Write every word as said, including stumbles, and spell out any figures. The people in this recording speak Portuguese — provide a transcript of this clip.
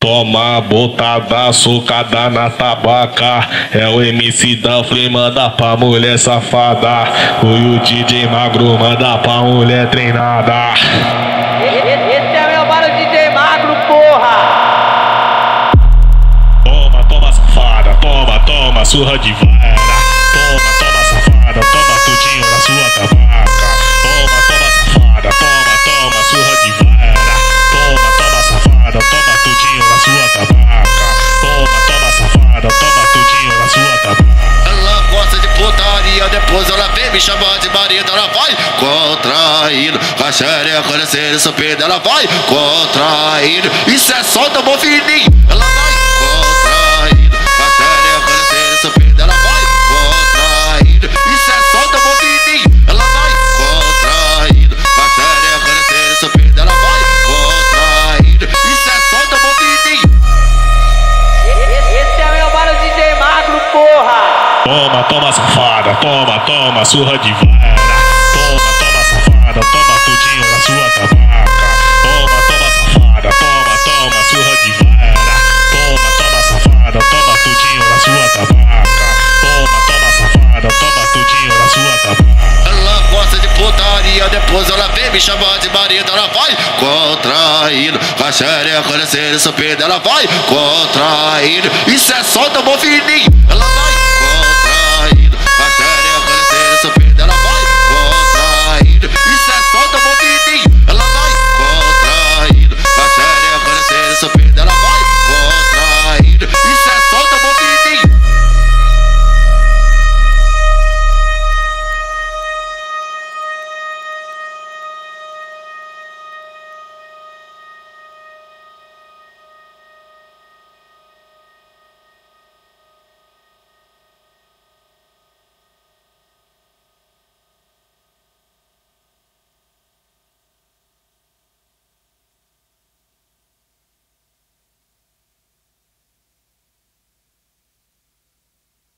Toma botada, socada na tabaca. É o M C da Flea, manda pra mulher safada. O D J Magro manda pra mulher treinada. Esse é meu mano D J Magro, porra! Toma, toma safada, toma, toma, surra de vara. Toma, toma safada, toma tudinho na sua tabaca. Toma, toma safada, toma, toma, surra de vara. Toma, toma safada, toma tudinho na sua tabaca. Toma, toma safada, toma tudinho na sua tabaca. Ela gosta de putaria, depois ela vem me chamar de marido. Ela vai contraindo, com a xereca descendo, subindo. Ela vai contraindo, isso é só da fininho. Ela vai contraindo, com a xereca descendo, subindo. Ela vai contraindo, isso é só da fininho. Ela vai contraindo, com a xereca descendo, subindo. Ela vai contraindo, isso é só da fininho. Esse é meu mano D J Magro, porra! Toma, toma safada, toma, toma, surra de vara. Toma, toma safada, toma tudinho na sua tabaca. Toma, toma safada, toma, toma, surra de vara. Toma, toma safada, toma tudinho na sua tabaca. Toma, toma safada, toma tudinho na sua tabaca. Ela gosta de putaria, depois ela vem me chamar de marido. Ela vai contraindo, com a xereca descendo, subindo. Ela vai contraindo, isso é só da fininho. Ela vai